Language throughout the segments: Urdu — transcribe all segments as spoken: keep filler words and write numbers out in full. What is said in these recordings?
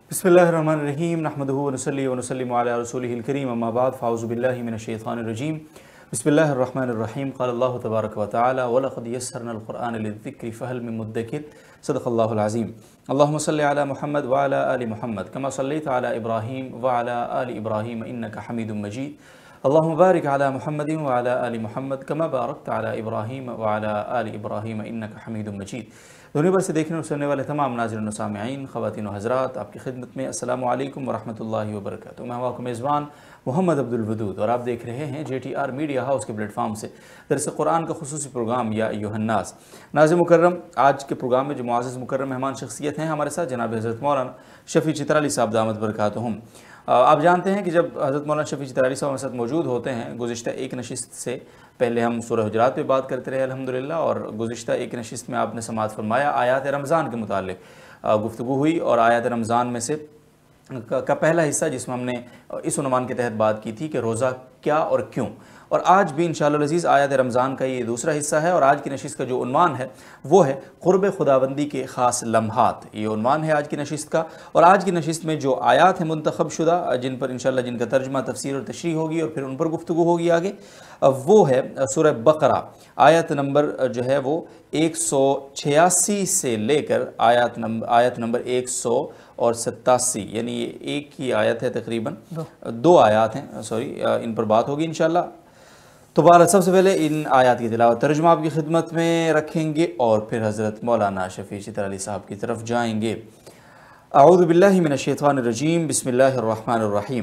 बिस्मिल्लाहिर्रहमानिर्रहीम नहमदुहु व नसल्ली व नसल्लिमु अला रसूलिहिल करीम अम्मा बाद फ़अऊज़ु बिल्लाहि मिनश शैतानिर रजीम बिस्मिल्लाहिर्रहमानिर्रहीम क़ाल अल्लाहु तबारक व तआला व लक़द यस्सरनल क़ुरआन लिज़्ज़िक्रि फ़हल मिन मुद्दकिर सदक़ल्लाहुल अज़ीम। अल्लाहुम्मा सल्लि अला मुहम्मद व अला आलि मुहम्मद कमा सल्लैता अला इब्राहीम व अला आलि इब्राहीम इन्नका हमीदुम मजीद। अल्लाहुम्मा बारिक अला मुहम्मदिन व अला आलि मुहम्मद कमा बारकता अला इब्राहीम व अला आलि इब्राहीम इन्नका हमीदुम मजीद। दुनिया भर से देखने और सुनने वाले तमाम नाज़रीन व सामिईन, ख़वातीन व हज़रात, आपकी खिदमत में अस्सलामु अलैकुम व रहमतुल्लाहि व बरकातुहू। मैं हूं आपका मेज़बान मोहम्मद अब्दुल वदूद और आप देख रहे हैं J T R media house के प्लेटफार्म से दरस कुरान का खुसूसी प्रोग्राम या अय्युहन्नास। नाज़िर मुकर्रम, आज के प्रोग्राम में जो मुअज़्ज़ज़ मुकर्रम मेहमान शख्सियत हैं हमारे साथ जनाब हज़रत मौलाना शफ़ी चित्राली साहब दामत बरकातुहुम। आप जानते हैं कि जब हज़रत मौलाना शफ़ी चित्राली साहब हमारे साथ मौजूद होते हैं, गुज़िश्ता एक नशिस्त से पहले हम सूरह हुजरात पे बात करते रहे अल्हम्दुलिल्लाह, और गुज़िश्ता एक नशिस्त में आपने समाअत फरमाया आयात रमज़ान के मुतालिक गुफ्तगू हुई, और आयात रमज़ान में से का पहला हिस्सा जिसमें हमने इस उन्वान के तहत बात की थी कि रोज़ा क्या और क्यों, और आज भी इंशाअल्लाह अज़ीज़ आयत रमज़ान का ये दूसरा हिस्सा है। और आज की नशिस्त का जो उन्वान है वो है क़ुर्ब खुदाबंदी के ख़ास लम्हात, ये उन्वान है आज की नशिस्त का। और आज की नशिस्त में जो आयात हैं मुंतखब शुदा, जिन पर इंशाअल्लाह जिनका तर्जमा तफसीर और तशरीह होगी और फिर उन पर गुफ्तगू होगी आगे, वो है सूरह बकरा आयत नंबर जो है वो एक सौ छियासी से लेकर आयत नंबर आयत नंबर एक सौ और सत्तासी, यानी ये एक ही आयत है, तकरीबन दो, दो आयत हैं, सॉरी, इन पर बात होगी इंशाअल्लाह। तो बारह सबसे पहले इन आयत की तिलावत तर्जुमा आपकी खिदमत में रखेंगे और फिर हज़रत मौलाना शफ़ी चित्राली साहब की तरफ जाएंगे। अऊज़ु बिल्लाहि मिनश शैतानिर रजीम बिस्मिल्लाहिर रहमानिर रहीम।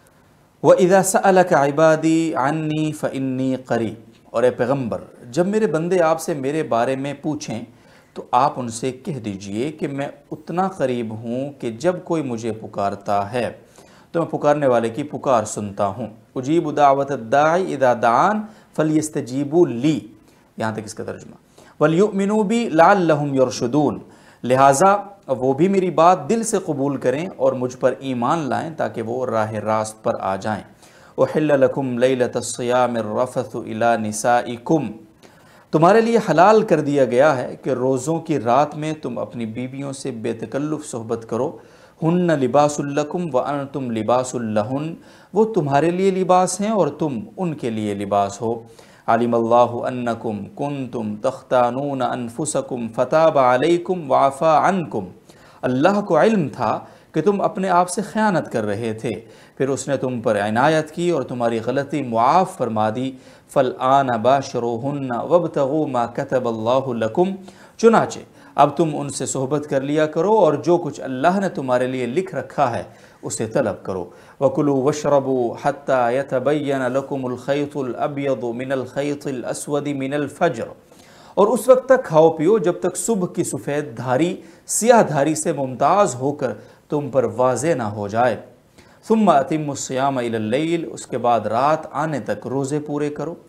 व इज़ा सअलक इबादी अन्नी फ़इन्नी क़रीब। और ए पैगम्बर, जब मेरे बंदे आपसे मेरे बारे में पूछें तो आप उनसे कह दीजिए कि मैं उतना करीब हूँ कि जब कोई मुझे पुकारता है तो मैं पुकारने वाले की पुकार सुनता हूँ। उजीबु दावत दाई इदा दान फलियस्तजीबु ली, यहाँ तक इसका तर्जुमा। वलयुमिनु बी लअल्लहुम यरशुदून, लिहाजा वो भी मेरी बात दिल से कबूल करें और मुझ पर ईमान लाएं ताकि वो राह रास्त पर आ जाएं। उहिल्ल लकुम लैलतस्सियामिर रफ़थु इला निसाइकुम, तुम्हारे लिए हलाल कर दिया गया है कि रोज़ों की रात में तुम अपनी बीवियों से बेतकल्लुफ़ सोहबत करो। हुन्न लिबासुल लकुम व अंतुम लिबासुल लहुन, वो तुम्हारे लिए लिबास हैं और तुम उनके लिए लिबास हो। अलिमल्लाहु अन्नकुम कुंतुम तख्तानून अनफुसकुम फताबा अलैकुम वाफ़ा अन्कुम, अल्लाह को इल्म था कि तुम अपने आप से ख़यानत कर रहे थे, फिर उसने तुम पर इनायत की और तुम्हारी गलती मुआफ़ फरमा दी। फ़ल आन बाशरुहुन्ना वब्तगू मा कतबल्लाहु लकुम, चुनाचे अब तुम उनसे सोहबत कर लिया करो और जो कुछ अल्लाह ने तुम्हारे लिए लिख रखा है उसे तलब करो। वकुलू वशरबू हत्ता यतबय्यन लकुमुल खैतुल अब्यदु मिनल खैतिल अस्वदी मिनल फज्र, और उस वक्त तक खाओ पियो जब तक सुबह की सफ़ेद धारी सियाह धारी से मुमताज़ होकर तुम पर वाज़े ना हो जाए। सुम्मा अतिम्मुस्सियाम इलल लैल, उसके बाद रात आने तक रोज़े पूरे करो।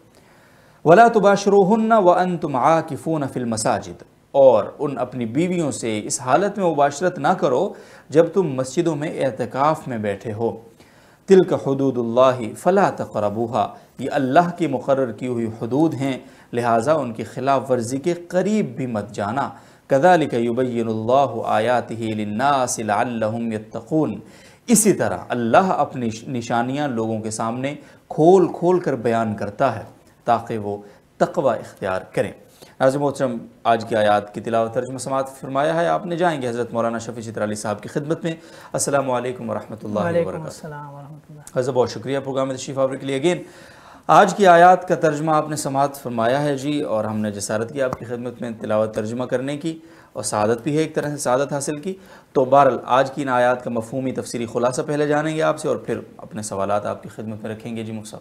वला तुबाशिरूहुन्ना व अंतुम आकिफून फिल मसाजिद, और उन अपनी बीवियों से इस हालत में मुबाशरत ना करो जब तुम मस्जिदों में एतकाफ़ में बैठे हो। तिल्क हुदूदुल्लाहि फ़ला तक़रबूहा, ये अल्लाह की मुक़र्रर की हुई हुदूद हैं, लिहाजा उनकी खिलाफ वर्जी के करीब भी मत जाना। कज़ालिक युबय्यिनुल्लाहु आयातिही लिन्नासि लअल्लहुम यत्तक़ून, इसी तरह अल्लाह अपनी निशानियाँ लोगों के सामने खोल खोल कर बयान करता है ताकि वो तक़वा इख्तियार करें। नाज़िर मोहतरम, आज की आयात की तिलावत तर्जुमा समाअत फरमाया है आपने, जाएंगे हज़रत मौलाना शफ़ी चित्राली साहब की खिदमत में। अस्सलामु अलैकुम व रहमतुल्लाहि व बरकातुहू। हज़रत बहुत शुक्रिया प्रोग्राम में तशरीफ़ आवरी के लिए। अगेन आज की आयात का तर्जुमा आपने समाअत फरमाया है जी, और हमने जसारत की आपकी खिदमत में तिलावत तर्जुमा करने की, और सआदत भी है, एक तरह से सआदत हासिल की। तो बहरहाल आज की इन आयात का मफ़हूमी तफसीरी खुलासा पहले जानेंगे आपसे और फिर अपने सवालात आपकी खिदमत में रखेंगे। जी मुख्तार।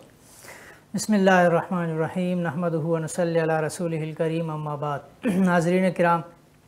बिस्मिल्लाहिर्रहमानिर्रहीम नहमदुहु व नसल्ली अला रसूलिहिल करीम अम्मा बाद। नाज़रीन किराम,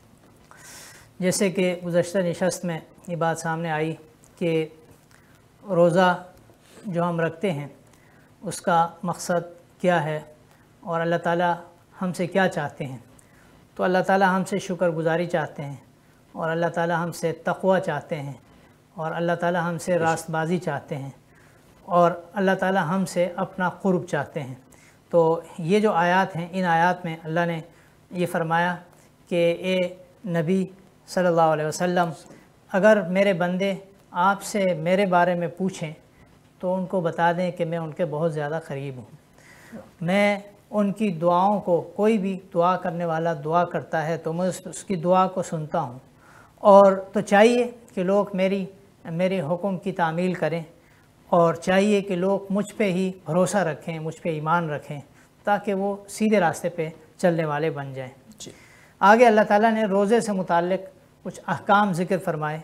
जैसे कि गुज़श्ता नशस्त में ये बात सामने आई कि रोज़ा जो हम रखते हैं उसका मकसद क्या है और अल्लाह ताला हमसे क्या चाहते हैं। तो अल्लाह ताला हमसे शुक्रगुज़ारी चाहते हैं, और अल्लाह ताला हमसे तक़वा चाहते हैं, और अल्लाह ताला हमसे रास्तबाज़ी चाहते हैं, और अल्लाह ताला हमसे अपना क़ुर्ब चाहते हैं। तो ये जो आयात हैं, इन आयात में अल्लाह ने ये फ़रमाया कि ए नबी सल्लल्लाहु अलैहि वसल्लम, اگر میرے بندے آپ سے میرے بارے میں پوچھیں تو ان کو بتا دیں کہ میں ان کے بہت زیادہ قریب ہوں، میں ان کی دعاؤں کو، کوئی بھی دعا کرنے والا دعا کرتا ہے تو میں اس کی دعا کو سنتا ہوں، اور تو چاہیے کہ لوگ میری میرے حکم کی تعمیل کریں، اور چاہیے کہ لوگ مجھ پہ ہی بھروسہ رکھیں، مجھ پہ ایمان رکھیں، تاکہ وہ سیدھے راستے پہ چلنے والے بن جائیں۔ جی آگے اللہ تعالیٰ نے روزے سے متعلق کچھ احکام ذکر فرمائے۔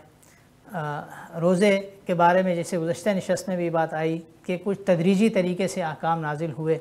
روزے کے بارے میں جیسے گزشتہ نشست میں بھی بات آئی کہ کچھ تدریجی طریقے سے احکام نازل ہوئے۔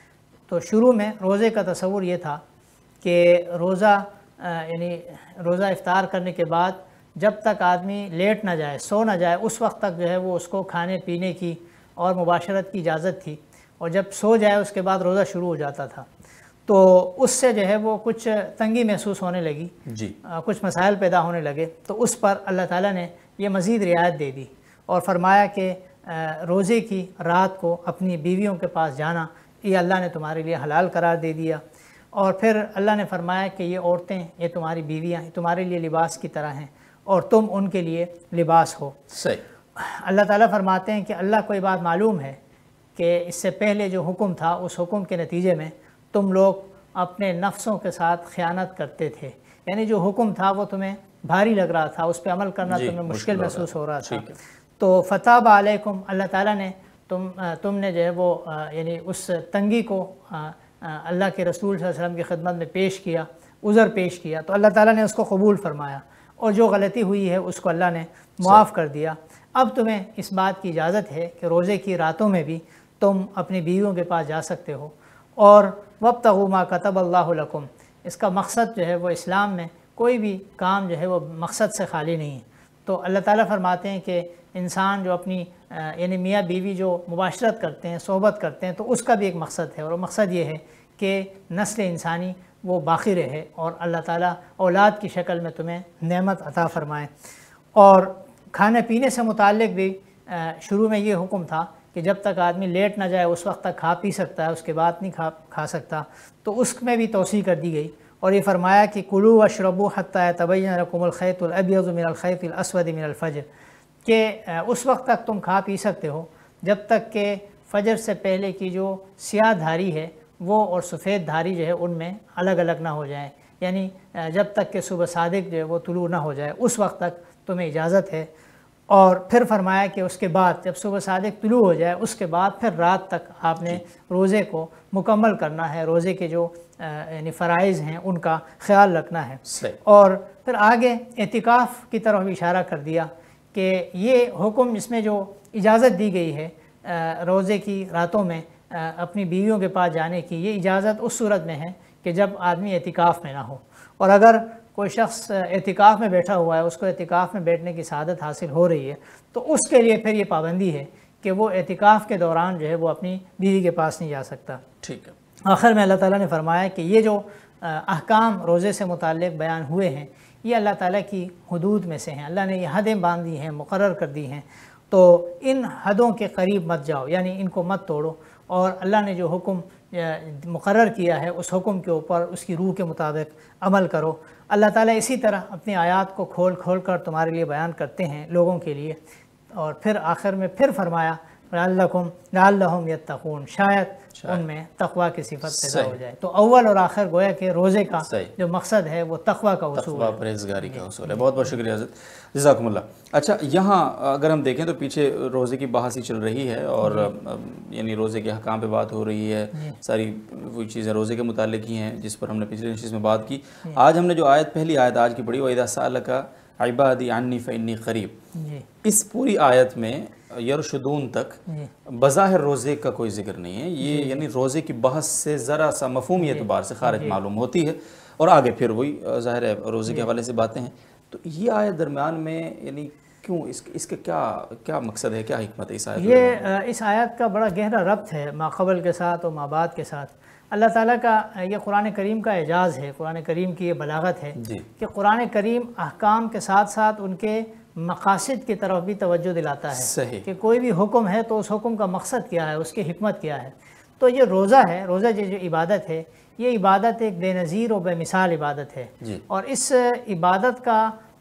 تو شروع میں روزے کا تصور یہ تھا کہ روزہ یعنی روزہ افطار کرنے کے بعد جب تک آدمی لیٹ نہ جائے، سو نہ جائے، اس وقت تک جو ہے وہ اس کو کھانے پینے کی اور مباشرت کی اجازت تھی، اور جب سو جائے اس کے بعد روزہ شروع ہو جاتا تھا۔ تو اس سے جو ہے وہ کچھ تنگی محسوس ہونے لگی، جی کچھ مسائل پیدا ہونے لگے، تو اس پر اللہ تعالیٰ نے یہ مزید رعایت دے دی اور فرمایا کہ روزے کی رات کو اپنی بیویوں کے پاس جانا یہ اللہ نے تمہارے لیے حلال قرار دے دیا، اور پھر اللہ نے فرمایا کہ یہ عورتیں، یہ تمہاری بیویاں تمہارے لیے لباس کی طرح ہیں اور تم ان کے لیے لباس ہو۔ صحیح۔ اللہ تعالیٰ فرماتے ہیں کہ اللہ کو یہ بات معلوم ہے کہ اس سے پہلے جو حکم تھا اس حکم کے نتیجے میں تم لوگ اپنے نفسوں کے ساتھ خیانت کرتے تھے، یعنی جو حکم تھا وہ تمہیں بھاری لگ رہا تھا، اس پہ عمل کرنا تمہیں مشکل محسوس ہو رہا تھا، تو فتاب علیکم، اللہ تعالیٰ نے تم تم نے جو ہے وہ یعنی اس تنگی کو اللہ کے رسول صلی اللہ علیہ وسلم کی خدمت میں پیش کیا، عذر پیش کیا، تو اللہ تعالیٰ نے اس کو قبول فرمایا، اور جو غلطی ہوئی ہے اس کو اللہ نے معاف کر دیا۔ اب تمہیں اس بات کی اجازت ہے کہ روزے کی راتوں میں بھی تم اپنی بیویوں کے پاس جا سکتے ہو، اور وابتغوا ما کتب اللہ لکم، اس کا مقصد جو ہے وہ اسلام میں کوئی بھی کام جو ہے وہ مقصد سے خالی نہیں ہے۔ تو اللہ تعالیٰ فرماتے ہیں کہ انسان جو اپنی یعنی میاں بیوی جو مباشرت کرتے ہیں، صحبت کرتے ہیں، تو اس کا بھی ایک مقصد ہے، اور وہ مقصد یہ ہے کہ نسل انسانی وہ باقی رہے اور اللہ تعالیٰ اولاد کی شکل میں تمہیں نعمت عطا فرمائے۔ اور کھانے پینے سے متعلق بھی شروع میں یہ حکم تھا کہ جب تک آدمی لیٹ نہ جائے اس وقت تک کھا پی سکتا ہے، اس کے بعد نہیں کھا کھا سکتا، تو اس میں بھی توسیع کر دی گئی، اور یہ فرمایا کہ کلوا واشربوا حتی یتبین لکم الخیط الابیض من الخیط الاسود من الفجر، کہ اس وقت تک تم کھا پی سکتے ہو جب تک کہ فجر سے پہلے کی جو سیاہ دھاری ہے وہ اور سفید دھاری جو ہے ان میں الگ الگ نہ ہو جائیں، یعنی جب تک کہ صبح صادق جو ہے وہ طلوع نہ ہو جائے اس وقت تک تمہیں اجازت ہے۔ اور پھر فرمایا کہ اس کے بعد جب صبح صادق طلوع ہو جائے اس کے بعد پھر رات تک آپ نے روزے کو مکمل کرنا ہے، روزے کے جو یعنی فرائض ہیں ان کا خیال رکھنا ہے۔ اور پھر آگے اعتکاف کی طرف بھی اشارہ کر دیا کہ یہ حکم اس میں جو اجازت دی گئی ہے روزے کی راتوں میں اپنی بیویوں کے پاس جانے کی، یہ اجازت اس صورت میں ہے کہ جب آدمی اعتکاف میں نہ ہو، اور اگر کوئی شخص اعتکاف میں بیٹھا ہوا ہے، اس کو اعتکاف میں بیٹھنے کی سعادت حاصل ہو رہی ہے، تو اس کے لیے پھر یہ پابندی ہے کہ وہ اعتکاف کے دوران جو ہے وہ اپنی بیوی کے پاس نہیں جا سکتا۔ ٹھیک ہے۔ آخر میں اللہ تعالیٰ نے فرمایا کہ یہ جو احکام روزے سے متعلق بیان ہوئے ہیں یہ اللہ تعالیٰ کی حدود میں سے ہیں، اللہ نے یہ حدیں باندھی ہیں، مقرر کر دی ہیں، تو ان حدوں کے قریب مت جاؤ، یعنی ان کو مت توڑو، اور اللہ نے جو حکم مقرر کیا ہے اس حکم کے اوپر اس کی روح کے مطابق عمل کرو۔ اللہ تعالیٰ اسی طرح اپنی آیات کو کھول کھول کر تمہارے لیے بیان کرتے ہیں لوگوں کے لیے، اور پھر آخر میں پھر فرمایا لعلکم لعلہم یتقون، شاید ان میں تقوی کی صفت پیدا ہو جائے۔ تو اول اور آخر گویا کہ روزے کا جو مقصد ہے وہ تقوی کا اصول ہے، تقوی پرہیزگاری کا اصول ہے۔ بہت بہت شکریہ حضرت، جزاکم اللہ۔ اچھا، یہاں اگر ہم دیکھیں تو پیچھے روزے کی بحث ہی چل رہی ہے، اور یعنی روزے کے احکام پہ بات ہو رہی ہے، ساری وہی چیزیں روزے کے متعلق ہی ہیں جس پر ہم نے پچھلے نشست میں بات کی۔ آج ہم نے جو آیت پہلی آیت آج کی پڑھی، وَإِذَا سَأَلَكَ عِبَادِي عَنِّي فَإِنِّي قَرِيبٌ، اس پوری آیت میں یرشدون تک بظاہر روزے کا کوئی ذکر نہیں ہے، یہ یعنی روزے کی بحث سے ذرا سا مفہومی اعتبار سے خارج معلوم ہوتی ہے، اور آگے پھر وہی ظاہر ہے روزے کے حوالے سے باتیں ہیں۔ تو یہ آیت درمیان میں یعنی کیوں، اس اس کا کیا کیا مقصد ہے، کیا حکمت ہے اس آیت؟ یہ اس آیت کا بڑا گہرا ربط ہے ما قبل کے ساتھ اور ما بعد کے ساتھ۔ اللہ تعالیٰ کا یہ قرآن کریم کا اعجاز ہے، قرآن کریم کی یہ بلاغت ہے کہ قرآن کریم احکام کے ساتھ ساتھ ان کے مقاصد کی طرف بھی توجہ دلاتا ہے کہ کوئی بھی حکم ہے تو اس حکم کا مقصد کیا ہے، اس کی حکمت کیا ہے۔ تو یہ روزہ ہے، روزہ جو عبادت ہے، یہ عبادت ایک بے نظیر و بے مثال عبادت ہے، اور اس عبادت کا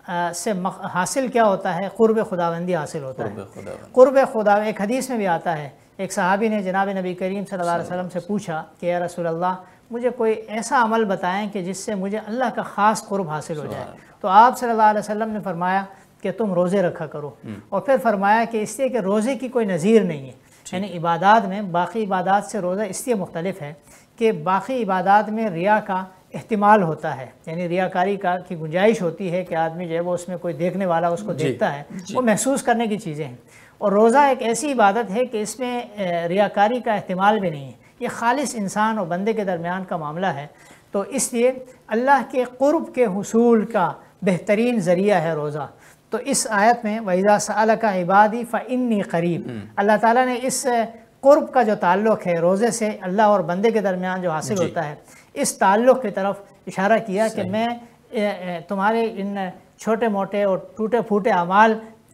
سے حاصل کیا ہوتا ہے؟ قرب خداوندی حاصل ہوتا ہے۔ قرب خداوندی، قرب خدا، ایک حدیث میں بھی آتا ہے، ایک صحابی نے جناب نبی کریم صلی اللہ علیہ وسلم سے پوچھا کہ یا رسول اللہ مجھے کوئی ایسا عمل بتائیں کہ جس سے مجھے اللہ کا خاص قرب حاصل ہو جائے۔ تو آپ صلی اللہ علیہ وسلم نے فرمایا کہ تم روزے رکھا کرو، اور پھر فرمایا کہ اس لیے کہ روزے کی کوئی نظیر نہیں ہے، یعنی عبادات میں باقی عبادات سے روزہ اس لیے مختلف ہے کہ باقی عبادات میں ریا کا احتمال ہوتا ہے، یعنی ریاکاری کا کی گنجائش ہوتی ہے کہ آدمی جو ہے وہ اس میں کوئی دیکھنے والا اس کو دیکھتا ہے، وہ محسوس کرنے کی چیزیں ہیں، اور روزہ ایک ایسی عبادت ہے کہ اس میں ریاکاری کا احتمال بھی نہیں ہے، یہ خالص انسان اور بندے کے درمیان کا معاملہ ہے۔ تو اس لیے اللہ کے قرب کے حصول کا بہترین ذریعہ ہے روزہ۔ تو اس آیت میں وَإِذَا سَأَلَكَ عِبَادِي فَإِنِّي قَرِيب، اللہ تعالیٰ نے اس قرب کا جو تعلق ہے روزے سے اللہ اور بندے کے درمیان جو حاصل ہوتا ہے، اس تعلق کی طرف اشارہ کیا کہ میں تمہارے ان چھوٹے موٹے اور ٹوٹے پھوٹے اعمال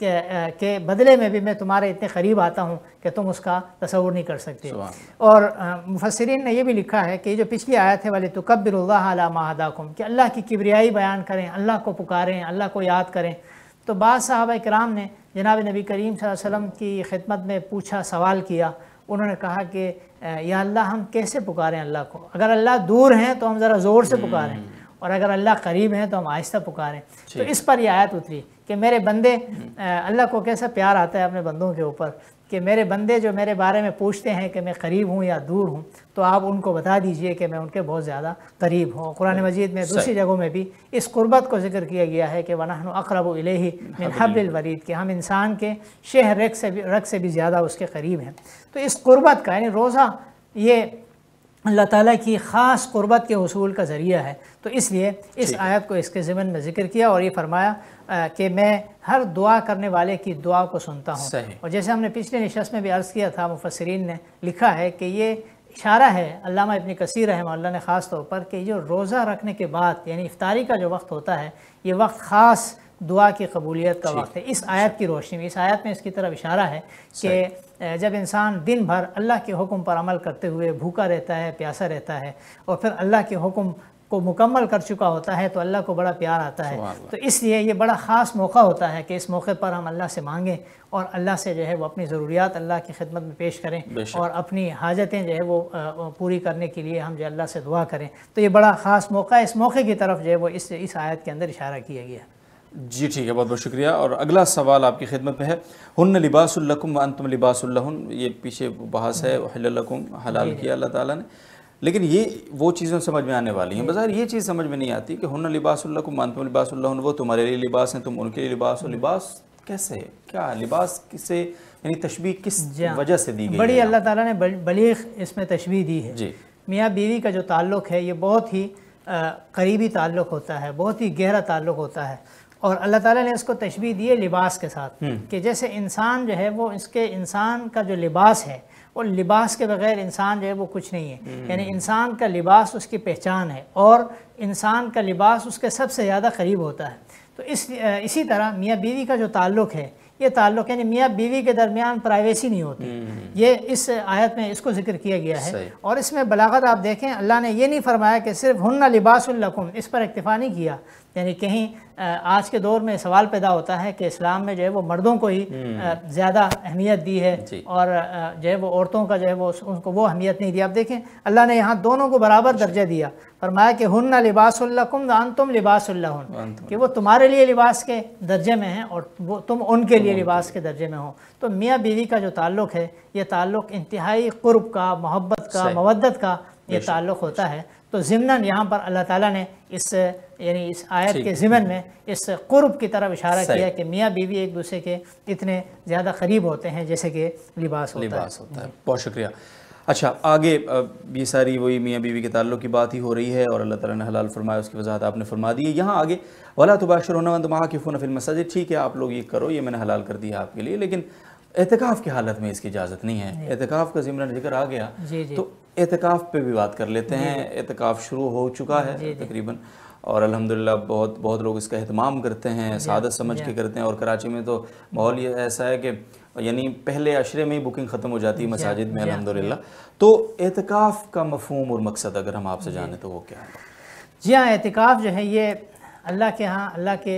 کے بدلے میں بھی میں تمہارے اتنے قریب آتا ہوں کہ تم اس کا تصور نہیں کر سکتے۔ اور مفسرین نے یہ بھی لکھا ہے کہ یہ جو پچھلی آیت ہے وَلِتُكَبِّرُوا اللَّهَ عَلَىٰ مَا هَدَاكُمْ، کہ اللہ کی کبریائی بیان کریں، اللہ کو پکاریں، اللہ کو یاد کریں۔ تو بعض صحابہ کرام نے جناب نبی کریم صلی اللہ علیہ وسلم کی خدمت میں پوچھا، سوال کیا، انہوں نے کہا کہ یا اللہ ہم کیسے پکاریں اللہ کو؟ اگر اللہ دور ہیں تو ہم ذرا زور سے پکاریں، اور اگر اللہ قریب ہیں تو ہم آہستہ پکاریں۔ تو اس پر یہ آیت اتری کہ میرے بندے، اللہ کو کیسا پیار آتا ہے اپنے بندوں کے اوپر کہ میرے بندے جو میرے بارے میں پوچھتے ہیں کہ میں قریب ہوں یا دور ہوں، تو آپ ان کو بتا دیجئے کہ میں ان کے بہت زیادہ قریب ہوں۔ قرآن مجید میں دوسری جگہوں میں بھی اس قربت کو ذکر کیا گیا ہے کہ وَنَحْنُ أَقْرَبُ إِلَيْهِ مِنْ حَبْلِ الْوَرِيدِ، کہ ہم انسان کے شہ رگ سے بھی رگ سے بھی زیادہ اس کے قریب ہیں۔ تو اس قربت کا، یعنی روزہ یہ اللہ تعالیٰ کی خاص قربت کے حصول کا ذریعہ ہے، تو اس لیے اس آیت کو اس کے ضمن میں ذکر کیا، اور یہ فرمایا کہ میں ہر دعا کرنے والے کی دعا کو سنتا ہوں۔ اور جیسے ہم نے پچھلے نشست میں بھی عرض کیا تھا، مفسرین نے لکھا ہے کہ یہ اشارہ ہے، علامہ ابن کثیر رحمہ اللہ نے خاص طور پر، کہ جو روزہ رکھنے کے بعد یعنی افطاری کا جو وقت ہوتا ہے، یہ وقت خاص دعا کی قبولیت کا وقت ہے۔ اس آیت کی روشنی میں، اس آیت میں اس کی طرف اشارہ ہے کہ جب انسان دن بھر اللہ کے حکم پر عمل کرتے ہوئے بھوکا رہتا ہے، پیاسا رہتا ہے، اور پھر اللہ کے حکم کو مکمل کر چکا ہوتا ہے، تو اللہ کو بڑا پیار آتا ہے۔ تو اس لیے یہ بڑا خاص موقع ہوتا ہے کہ اس موقع پر ہم اللہ سے مانگیں، اور اللہ سے جو ہے وہ اپنی ضروریات اللہ کی خدمت میں پیش کریں، اور اپنی حاجتیں جو ہے وہ پوری کرنے کے لیے ہم جو اللہ سے دعا کریں۔ تو یہ بڑا خاص موقع ہے، اس موقع کی طرف جو ہے وہ اس اس آیت کے اندر اشارہ کیا گیا ہے۔ جی ٹھیک ہے، بہت بہت شکریہ۔ اور اگلا سوال آپ کی خدمت میں ہے، ہن لباس لکم وانتم لباس لہن، یہ پیچھے بحث ہے، احل لکم، حلال کیا اللہ تعالیٰ نے، لیکن یہ وہ چیزیں سمجھ میں آنے والی ہیں۔ بظاہر یہ چیز سمجھ میں نہیں آتی کہ ہن لباس لکم وانتم لباس لہن، وہ تمہارے لیے لباس ہیں، تم ان کے لیے لباس ہو۔ لباس کیسے، کیا لباس کسے، یعنی تشبیہ کس وجہ سے دی گئی ہے؟ بڑی اللہ تعالیٰ نے بلیغ اس میں تشبیہ دی ہے۔ جی، میاں بیوی کا جو تعلق ہے یہ بہت ہی قریبی تعلق ہوتا ہے، بہت ہی گہرا تعلق ہوتا ہے، اور اللہ تعالیٰ نے اس کو تشبیہ دی ہے لباس کے ساتھ، کہ جیسے انسان جو ہے وہ اس کے انسان کا جو لباس ہے، وہ لباس کے بغیر انسان جو ہے وہ کچھ نہیں ہے، یعنی انسان کا لباس اس کی پہچان ہے، اور انسان کا لباس اس کے سب سے زیادہ قریب ہوتا ہے۔ تو اس اسی طرح میاں بیوی کا جو تعلق ہے، یہ تعلق یعنی میاں بیوی کے درمیان پرائیویسی نہیں ہوتی، یہ اس آیت میں اس کو ذکر کیا گیا ہے۔ اور اس میں بلاغت آپ دیکھیں، اللہ نے یہ نہیں فرمایا کہ صرف ہن لباس لکم، اس پر اکتفا نہیں کیا، یعنی کہیں آج کے دور میں سوال پیدا ہوتا ہے کہ اسلام میں جو ہے وہ مردوں کو ہی زیادہ اہمیت دی ہے، اور جو ہے وہ عورتوں کا جو ہے وہ ان کو وہ اہمیت نہیں دی۔ آپ دیکھیں اللہ نے یہاں دونوں کو برابر درجہ دیا، فرمایا کہ ہن لباس لکم وانتم لباس لہن، کہ وہ تمہارے لیے لباس کے درجے میں ہیں اور وہ تم ان کے لیے لباس کے درجے میں ہو۔ تو میاں بیوی کا جو تعلق ہے، یہ تعلق انتہائی قرب کا، محبت کا، مودت کا یہ تعلق ہوتا ہے۔ تو ضمناً یہاں پر اللہ تعالیٰ نے اس یعنی اس آیت کے ضمن میں اس قرب کی طرف اشارہ کیا کہ میاں بیوی ایک دوسرے کے اتنے زیادہ قریب ہوتے ہیں جیسے کہ لباس ہوتا ہے۔ لباس ہوتا ہے۔ بہت شکریہ۔ اچھا، آگے یہ ساری وہی میاں بیوی کے تعلق کی بات ہی ہو رہی ہے، اور اللہ تعالیٰ نے حلال فرمایا، اس کی وضاحت آپ نے فرما دی ہے۔ یہاں آگے وَلَا تُبَاشِرُوهُنَّ وَأَنْتُمْ عَاكِفُونَ فِي الْمَسَاجِدِ، ٹھیک ہے آپ لوگ یہ کرو، یہ میں نے حلال کر دیا آپ کے لیے، لیکن اعتکاف کی حالت میں اس کی اجازت نہیں ہے۔ اعتکاف کا ضمن ذکر آ گیا تو اعتکاف پہ بھی بات کر لیتے ہیں۔ اعتکاف شروع ہو چکا ہے تقریباً، اور الحمدللہ بہت بہت لوگ اس کا اہتمام کرتے ہیں، سعادت سمجھ کے کرتے ہیں، اور کراچی میں تو ماحول یہ ایسا ہے کہ یعنی پہلے عشرے میں ہی بکنگ ختم ہو جاتی ہے مساجد میں الحمدللہ۔ تو اعتکاف کا مفہوم اور مقصد اگر ہم آپ سے جانیں تو وہ کیا ہے؟ جی ہاں، اعتکاف جو ہے یہ اللہ کے ہاں اللہ کے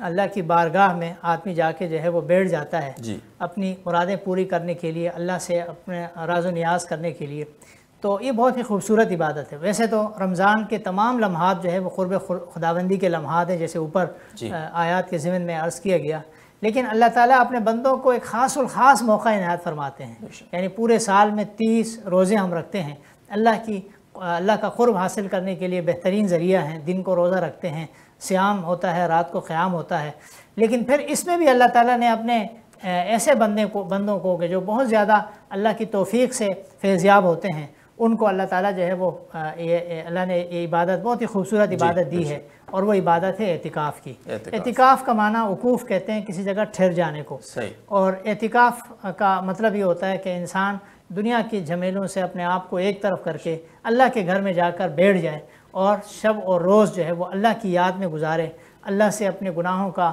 اللہ کی بارگاہ میں آدمی جا کے جو ہے وہ بیٹھ جاتا ہے جی اپنی مرادیں پوری کرنے کے لیے، اللہ سے اپنے راز و نیاز کرنے کے لیے، تو یہ بہت ہی خوبصورت عبادت ہے۔ ویسے تو رمضان کے تمام لمحات جو ہے وہ قرب خداوندی کے لمحات ہیں، جیسے اوپر جی آیات کے ضمن میں عرض کیا گیا، لیکن اللہ تعالیٰ اپنے بندوں کو ایک خاص الخاص موقع عنایت فرماتے ہیں۔ یعنی پورے سال میں تیس روزے ہم رکھتے ہیں، اللہ کی اللہ کا قرب حاصل کرنے کے لیے بہترین ذریعہ ہیں، دن کو روزہ رکھتے ہیں، سیام ہوتا ہے، رات کو قیام ہوتا ہے، لیکن پھر اس میں بھی اللہ تعالیٰ نے اپنے ایسے بندے کو بندوں کو کہ جو بہت زیادہ اللہ کی توفیق سے فیضیاب ہوتے ہیں، ان کو اللہ تعالیٰ جو ہے وہ یہ اللہ نے یہ عبادت بہت ہی خوبصورت عبادت دی ہے، اور وہ عبادت ہے اعتکاف کی۔ اعتکاف کا معنی وقوف کہتے ہیں، کسی جگہ ٹھہر جانے کو، اور اعتکاف کا مطلب یہ ہوتا ہے کہ انسان دنیا کی جھمیلوں سے اپنے آپ کو ایک طرف کر کے اللہ کے گھر میں جا کر بیٹھ جائے، اور شب اور روز جو ہے وہ اللہ کی یاد میں گزارے، اللہ سے اپنے گناہوں کا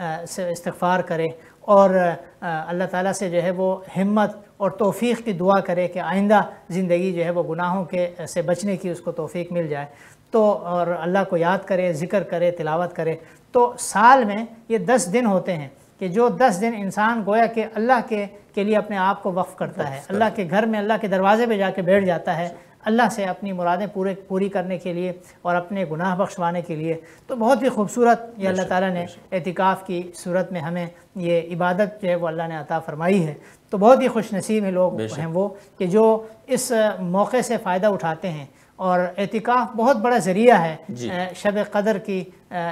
استغفار کرے، اور اللہ تعالیٰ سے جو ہے وہ ہمت اور توفیق کی دعا کرے کہ آئندہ زندگی جو ہے وہ گناہوں کے سے بچنے کی اس کو توفیق مل جائے، تو اور اللہ کو یاد کرے، ذکر کرے، تلاوت کرے۔ تو سال میں یہ دس دن ہوتے ہیں کہ جو دس دن انسان گویا کہ اللہ کے کے لیے اپنے آپ کو وقف کرتا ہے، اللہ کے گھر میں اللہ کے دروازے پہ جا کے بیٹھ جاتا ہے، اللہ سے اپنی مرادیں پورے پوری کرنے کے لیے اور اپنے گناہ بخشوانے کے لیے۔ تو بہت ہی خوبصورت یہ اللہ تعالیٰ نے اعتکاف کی صورت میں ہمیں یہ عبادت جو ہے وہ اللہ نے عطا فرمائی ہے۔ تو بہت ہی خوش نصیب ہیں لوگ ہیں وہ کہ جو اس موقع سے فائدہ اٹھاتے ہیں، اور اعتکاف بہت بڑا ذریعہ ہے شب قدر کی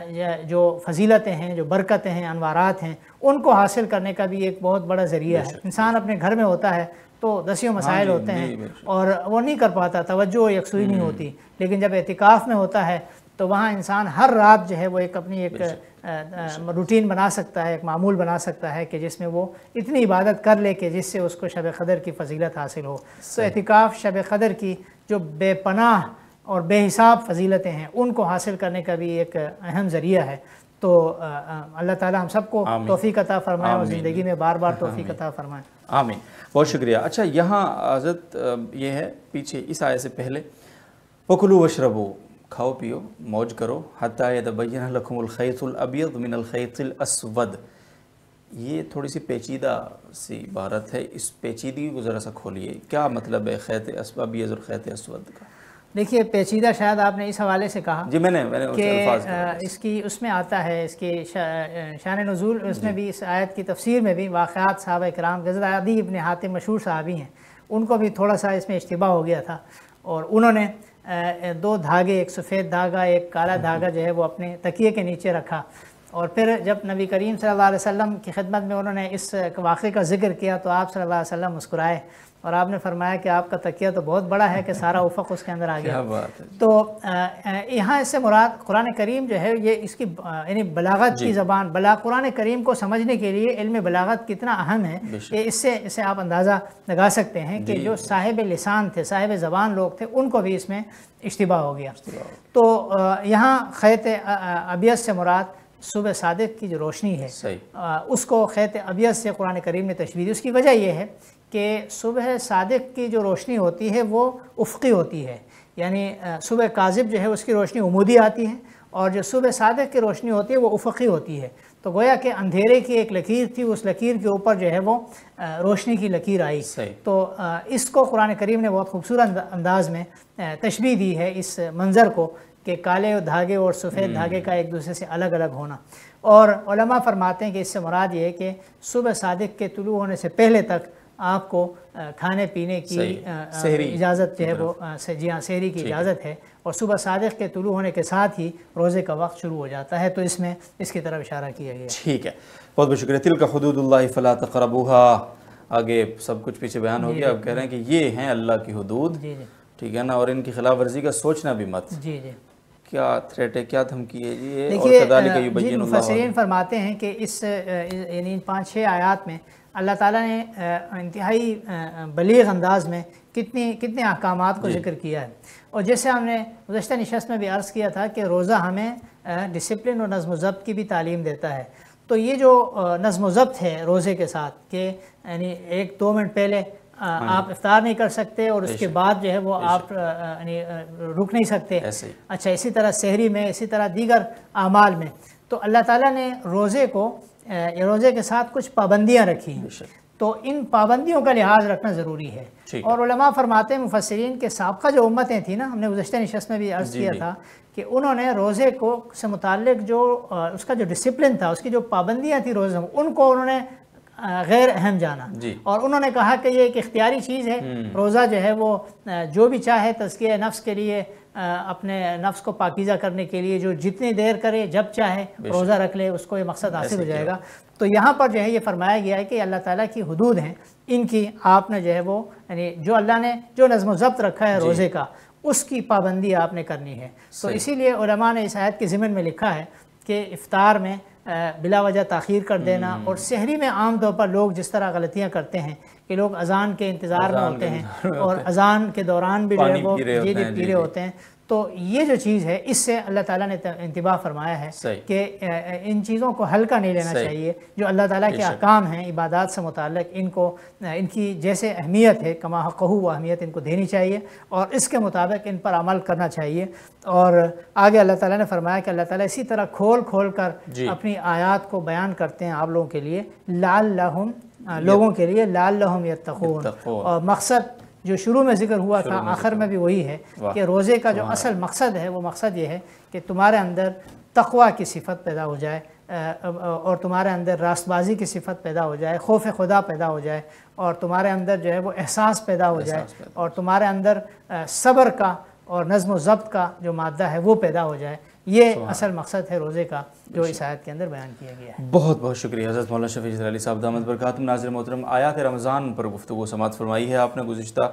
جو فضیلتیں ہیں، جو برکتیں ہیں، انوارات ہیں، ان کو حاصل کرنے کا بھی ایک بہت بڑا ذریعہ ہے۔ انسان اپنے گھر میں ہوتا ہے تو دسیوں مسائل ہوتے ہیں اور وہ نہیں کر پاتا، توجہ یکسوئی نہیں ہوتی، لیکن جب اعتکاف میں ہوتا ہے تو وہاں انسان ہر رات جو ہے وہ ایک اپنی ایک روٹین بنا سکتا ہے، ایک معمول بنا سکتا ہے کہ جس میں وہ اتنی عبادت کر لے کہ جس سے اس کو شب قدر کی فضیلت حاصل ہو۔ تو اعتکاف شب قدر کی جو بے پناہ اور بے حساب فضیلتیں ہیں ان کو حاصل کرنے کا بھی ایک اہم ذریعہ ہے۔ تو اللہ تعالیٰ ہم سب کو توفیق عطا فرمائے اور زندگی میں بار بار توفیق عطا فرمائے۔ آمین، بہت شکریہ۔ اچھا، یہاں حضرت یہ ہے پیچھے اس آیت سے پہلے وَكُلُوا وَاشْرَبُوا، کھاؤ پیو موج کرو، حَتَّى يَتَبَيَّنَ لَكُمُ الْخَيْطُ الْأَبْيَضُ مِنَ الْخَيْطِ الْأَسْوَدِ، یہ تھوڑی سی پیچیدہ سی عبارت ہے، اس پیچیدگی کو ذرا سا کھولیے، کیا مطلب ہے خیط ابیض اور خیط اسود کا؟ دیکھیے، پیچیدہ شاید آپ نے اس حوالے سے کہا جی میں نے میں نے کہ اس کی اس میں آتا ہے، اس کی شان نزول اس میں بھی، اس آیت کی تفسیر میں بھی واقعات صحابہ کرام، حضرت عدی ابن حاتم مشہور صحابی ہیں، ان کو بھی تھوڑا سا اس میں اشتباہ ہو گیا تھا، اور انہوں نے دو دھاگے، ایک سفید دھاگا ایک کالا دھاگا جو ہے وہ اپنے تکیے کے نیچے رکھا، اور پھر جب نبی کریم صلی اللہ علیہ وسلم کی خدمت میں انہوں نے اس واقعے کا ذکر کیا تو آپ صلی اللہ علیہ وسلم مسکرائے، اور آپ نے فرمایا کہ آپ کا تکیہ تو بہت بڑا ہے کہ سارا افق اس کے اندر آ گیا۔ تو یہاں اس سے مراد قرآن کریم جو ہے یہ اس کی یعنی بلاغت کی زبان، بلا قرآن کریم کو سمجھنے کے لیے علم بلاغت کتنا اہم ہے کہ اس سے اسے آپ اندازہ لگا سکتے ہیں کہ جو صاحب لسان تھے، صاحب زبان لوگ تھے، ان کو بھی اس میں اشتباہ ہو گیا۔ تو یہاں خیط ابیض سے مراد صبح صادق کی جو روشنی ہے اس کو خیط ابیض سے قرآن کریم نے تشبیہ دی۔ اس کی وجہ یہ ہے کہ صبح صادق کی جو روشنی ہوتی ہے وہ افقی ہوتی ہے، یعنی صبح کاذب جو ہے اس کی روشنی عمودی آتی ہے، اور جو صبح صادق کی روشنی ہوتی ہے وہ افقی ہوتی ہے۔ تو گویا کہ اندھیرے کی ایک لکیر تھی، اس لکیر کے اوپر جو ہے وہ روشنی کی لکیر آئی۔ تو اس کو قرآن کریم نے بہت خوبصورت انداز میں تشبیہ دی ہے اس منظر کو کہ کالے دھاگے اور سفید دھاگے کا ایک دوسرے سے الگ الگ ہونا۔ اور علماء فرماتے ہیں کہ اس سے مراد یہ ہے کہ صبح صادق کے طلوع ہونے سے پہلے تک آپ کو کھانے پینے کی اجازت جو ہے وہ جی ہاں سحری کی اجازت ہے، اور صبح صادق کے طلوع ہونے کے ساتھ ہی روزے کا وقت شروع ہو جاتا ہے۔ تو اس میں اس کی طرف اشارہ کیا گیا۔ ٹھیک ہے، بہت بہت شکریہ۔ تلک حدود اللہ فلا تقربوها، آگے سب کچھ پیچھے بیان ہو گیا، اب کہہ رہے ہیں کہ یہ ہیں اللہ کی حدود، ٹھیک ہے نا، اور ان کی خلاف ورزی کا سوچنا بھی مت۔ جی جی، کیا تھریٹ ہے، کیا دھمکی ہے یہ؟ دیکھیے، مفسرین فرماتے ہیں کہ اس یعنی پانچ چھ آیات میں اللہ تعالیٰ نے انتہائی بلیغ انداز میں کتنی کتنے احکامات کو ذکر کیا ہے، اور جیسے ہم نے گزشتہ نشست میں بھی عرض کیا تھا کہ روزہ ہمیں ڈسپلن اور نظم و ضبط کی بھی تعلیم دیتا ہے۔ تو یہ جو نظم و ضبط ہے روزے کے ساتھ کہ یعنی ایک دو منٹ پہلے آپ افطار نہیں کر سکتے اور اس کے بعد جو ہے وہ آپ یعنی رک نہیں سکتے، اچھا اسی طرح سحری میں، اسی طرح دیگر اعمال میں، تو اللہ تعالیٰ نے روزے کو روزے کے ساتھ کچھ پابندیاں رکھی ہیں، تو ان پابندیوں کا لحاظ رکھنا ضروری ہے۔ اور علماء فرماتے ہیں مفسرین کے سابقہ جو امتیں تھیں نا، ہم نے گزشتہ نشست میں بھی عرض کیا تھا کہ انہوں نے روزے کو سے متعلق جو اس کا جو ڈسپلن تھا، اس کی جو پابندیاں تھیں روزے میں، ان کو انہوں نے غیر اہم جانا، اور انہوں نے کہا کہ یہ ایک اختیاری چیز ہے، روزہ جو ہے وہ جو بھی چاہے تزکیہ نفس کے لیے، اپنے نفس کو پاکیزہ کرنے کے لیے جو جتنی دیر کرے جب چاہے روزہ رکھ لے، اس کو یہ مقصد حاصل ہو جائے گا۔ تو یہاں پر جو ہے یہ فرمایا گیا ہے کہ اللہ تعالیٰ کی حدود ہیں، ان کی آپ نے جو ہے وہ یعنی جو اللہ نے جو نظم و ضبط رکھا ہے روزے کا، اس کی پابندی آپ نے کرنی ہے۔ تو اسی لیے علماء نے اس آیت کے ضمن میں لکھا ہے کہ افطار میں بلا وجہ تاخیر کر دینا، اور سحری میں عام طور پر لوگ جس طرح غلطیاں کرتے ہیں کہ لوگ اذان کے انتظار میں ہوتے ہیں اور اذان کے دوران بھی جو ہے وہ جی جی پی رہے ہوتے ہیں، تو یہ جو چیز ہے اس سے اللہ تعالیٰ نے انتباہ فرمایا ہے کہ ان چیزوں کو ہلکا نہیں لینا چاہیے۔ جو اللہ تعالیٰ کے احکام ہیں عبادات سے متعلق، ان کو ان کی جیسے اہمیت ہے کما حقہ وہ اہمیت ان کو دینی چاہیے، اور اس کے مطابق ان پر عمل کرنا چاہیے۔ اور آگے اللہ تعالیٰ نے فرمایا کہ اللہ تعالیٰ اسی طرح کھول کھول کر اپنی آیات کو بیان کرتے ہیں آپ لوگوں کے لیے، لعلہم لوگوں کے لیے لعلہم یتقون، اور مقصد جو شروع میں ذکر ہوا تھا آخر میں بھی وہی ہے کہ روزے کا جو اصل مقصد ہے وہ مقصد یہ ہے کہ تمہارے اندر تقوی کی صفت پیدا ہو جائے، اور تمہارے اندر راست بازی کی صفت پیدا ہو جائے، خوف خدا پیدا ہو جائے، اور تمہارے اندر جو ہے وہ احساس پیدا ہو جائے، اور تمہارے اندر صبر کا اور نظم و ضبط کا جو مادہ ہے وہ پیدا ہو جائے۔ یہ اصل مقصد ہے روزے کا جو اس آیت کے اندر بیان کیا گیا ہے۔ بہت بہت شکریہ حضرت مولانا شفیع جزیر علی صاحب دامت برکاتہم۔ ناظرین محترم، آیات رمضان پر گفتگو سماعت فرمائی ہے آپ نے گزشتہ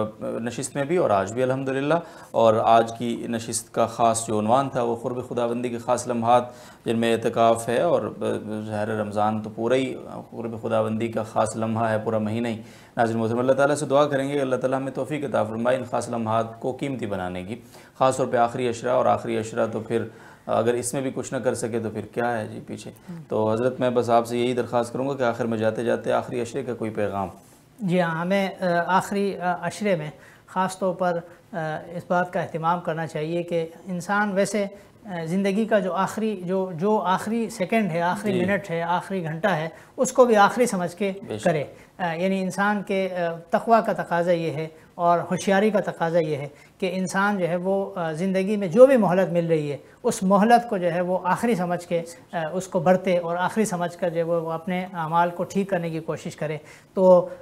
نشست میں بھی اور آج بھی الحمدللہ، اور آج کی نشست کا خاص جو عنوان تھا وہ قرب خداوندی کے خاص لمحات جن میں اعتکاف ہے، اور ظاہر رمضان تو پورا ہی قرب خداوندی کا خاص لمحہ ہے، پورا مہینہ ہی۔ ناظرین محترم، اللہ تعالیٰ سے دعا کریں گے کہ اللہ تعالیٰ ہمیں توفیق عطا فرمائے ان خاص لمحات کو قیمتی بنانے کی، خاص طور پہ آخری عشرہ، اور آخری عشرہ تو پھر اگر اس میں بھی کچھ نہ کر سکے تو پھر کیا ہے جی پیچھے۔ تو حضرت میں بس آپ سے یہی درخواست کروں گا کہ آخر میں جاتے جاتے آخری عشرے کا کوئی پیغام۔ جی ہاں، ہمیں آخری عشرے میں خاص طور پر اس بات کا اہتمام کرنا چاہیے کہ انسان ویسے زندگی کا جو آخری جو جو آخری سیکنڈ ہے، آخری منٹ ہے، آخری گھنٹہ ہے، اس کو بھی آخری سمجھ کے کرے۔ یعنی انسان کے تقوی کا تقاضا یہ ہے اور ہوشیاری کا تقاضا یہ ہے کہ انسان جو ہے وہ زندگی میں جو بھی مہلت مل رہی ہے اس مہلت کو جو ہے وہ آخری سمجھ کے اس کو برتے، اور آخری سمجھ کر جو ہے وہ اپنے اعمال کو ٹھیک کرنے کی کوشش کرے۔ تو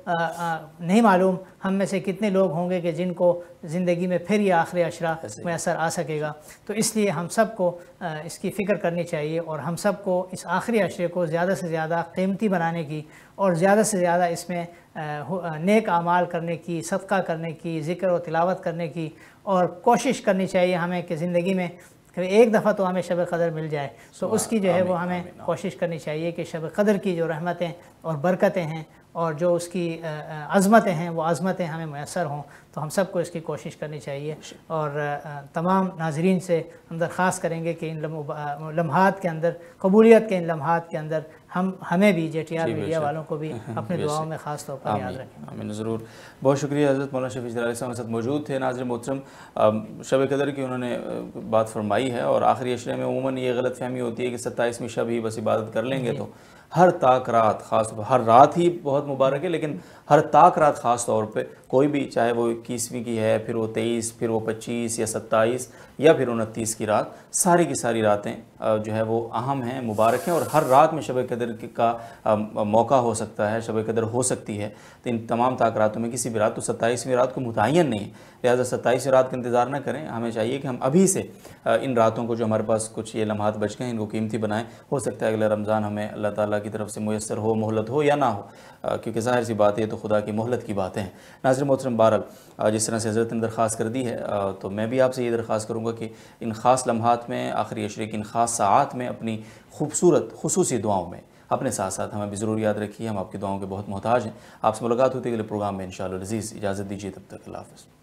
نہیں معلوم ہم میں سے کتنے لوگ ہوں گے کہ جن کو زندگی میں پھر یہ آخری عشرہ میسر آ سکے گا۔ تو اس لیے ہم سب کو اس کی فکر کرنی چاہیے، اور ہم سب کو اس آخری عشرے کو زیادہ سے زیادہ قیمتی بنانے کی، اور زیادہ سے زیادہ اس میں نیک اعمال کرنے کی، صدقہ کرنے کی، ذکر و تلاوت کرنے کی، اور کوشش کرنی چاہیے ہمیں کہ زندگی میں ایک دفعہ تو ہمیں شب قدر مل جائے، تو اس کی جو ہے وہ ہمیں کوشش کرنی چاہیے کہ شب قدر کی جو رحمتیں اور برکتیں ہیں اور جو اس کی عظمتیں ہیں وہ عظمتیں ہمیں میسر ہوں۔ تو ہم سب کو اس کی کوشش کرنی چاہیے، اور تمام ناظرین سے ہم درخواست کریں گے کہ ان لمحات کے اندر، قبولیت کے ان لمحات کے اندر ہم ہمیں بھی جے ٹی آر میڈیا والوں کو بھی اپنے دعاؤں میں خاص طور پر یاد رکھیں۔ آمین، ضرور۔ بہت شکریہ حضرت مولانا شفیع جزیر علی صاحب ہمارے ساتھ موجود تھے۔ ناظرین محترم، شب قدر کی انہوں نے بات فرمائی ہے، اور آخری عشرے میں عموماً یہ غلط فہمی ہوتی ہے کہ ستائیسویں شب ہی بس عبادت کر لیں گے تو ہر تاک رات، خاص طور پر ہر رات ہی بہت مبارک ہے، لیکن ہر تاک رات خاص طور پہ کوئی بھی، چاہے وہ اکیسویں کی ہے، پھر وہ تیئیس، پھر وہ پچیس یا ستائیس یا پھر انتیس کی رات، ساری کی ساری راتیں جو ہے وہ اہم ہیں، مبارک ہیں، اور ہر رات میں شب قدر کا موقع ہو سکتا ہے، شب قدر ہو سکتی ہے۔ تو ان تمام تاک راتوں میں کسی بھی رات، تو ستائیسویں رات کو متعین نہیں ہے، لہٰذا ستائیسویں رات کا انتظار نہ کریں۔ ہمیں چاہیے کہ ہم ابھی سے ان راتوں کو جو ہمارے پاس کچھ یہ لمحات بچ گئے ہیں ان کو قیمتی بنائیں۔ ہو سکتا ہے اگلا رمضان ہمیں اللہ تعالیٰ کی طرف سے میسر ہو، مہلت ہو یا نہ ہو، کیونکہ ظاہر سی بات ہے تو خدا کی مہلت کی باتیں ہیں۔ ناظرین محترم، بہرحال جس طرح سے حضرت نے درخواست کر دی ہے، تو میں بھی آپ سے یہ درخواست کروں گا کہ ان خاص لمحات میں، آخری عشرے کی ان خاص ساعات میں اپنی خوبصورت خصوصی دعاؤں میں اپنے ساتھ ساتھ ہمیں بھی ضرور یاد رکھیے، ہم آپ کی دعاؤں کے بہت محتاج ہیں۔ آپ سے ملاقات ہوتی ہے اگلے پروگرام میں انشاءاللہ العزیز۔ اجازت دیجیے، تب تک اللہ حافظ۔